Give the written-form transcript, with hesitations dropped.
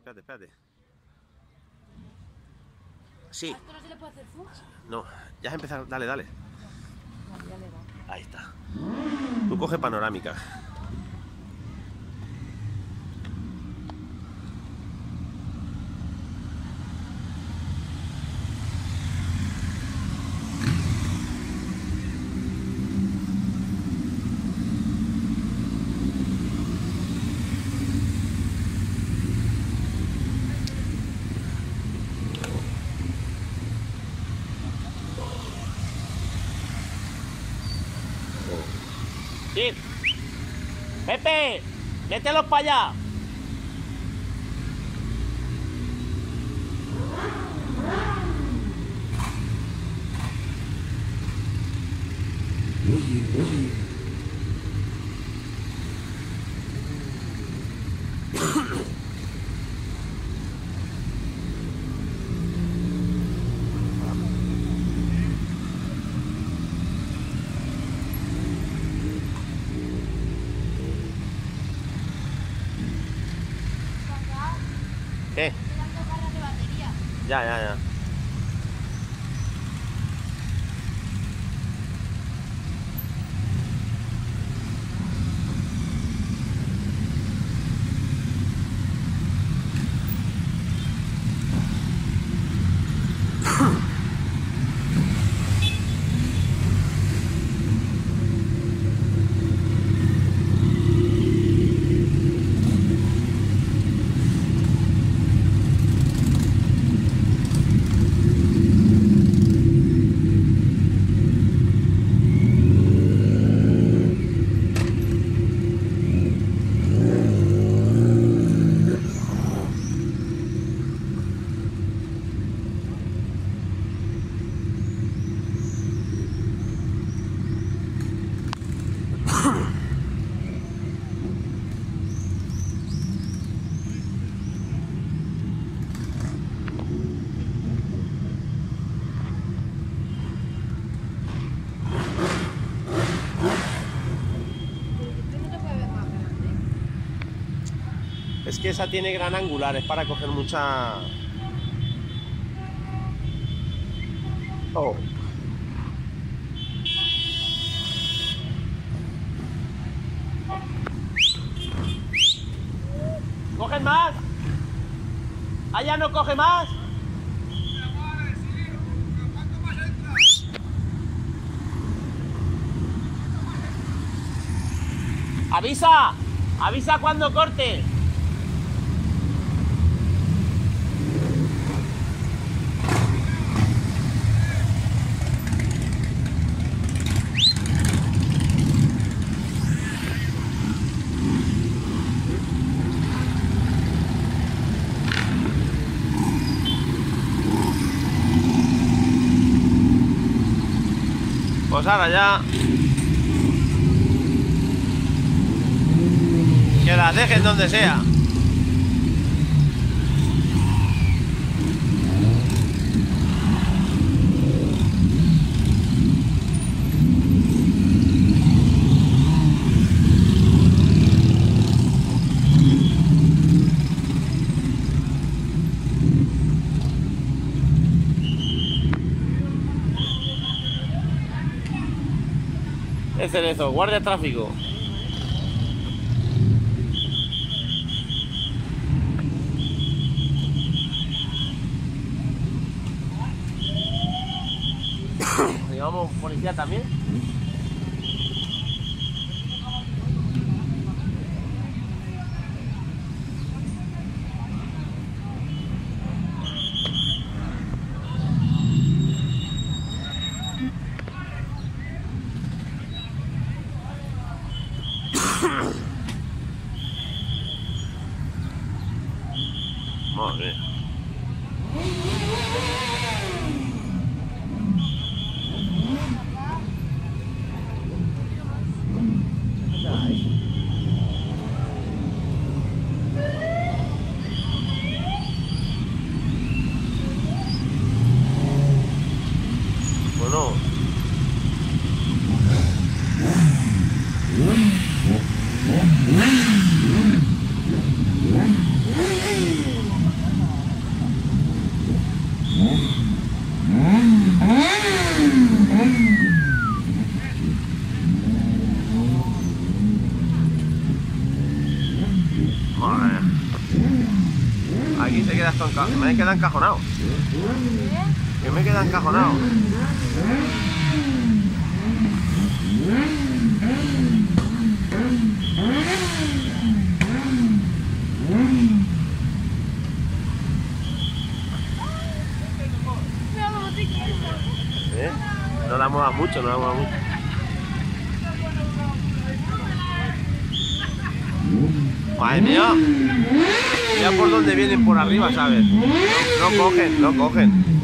Espérate, espérate. Sí. ¿A esto no se le puede hacer zoom? No, ya has empezado. Dale, dale. Vale, ya le va. Ahí está. Tú coge panorámica. Sí. Pepe, mételos para allá. ¿Qué? Dando barras de batería. Ya. Es que esa tiene gran angular, es para coger mucha... Oh. ¿Cogen más? ¿Allá no coge más? ¡Avisa! ¡Avisa cuando corte! Pues ahora ya que las dejen donde sea. Es Cerezo, guardia de tráfico. Llevamos policía también. Madre mía. Bueno. queda esto encajonado. Me queda encajonado. Que me queda encajonado. ¿Eh? No la muevas mucho, no la muevas mucho. Madre mía. Mira por dónde vienen por arriba, ¿sabes? No cogen, no cogen.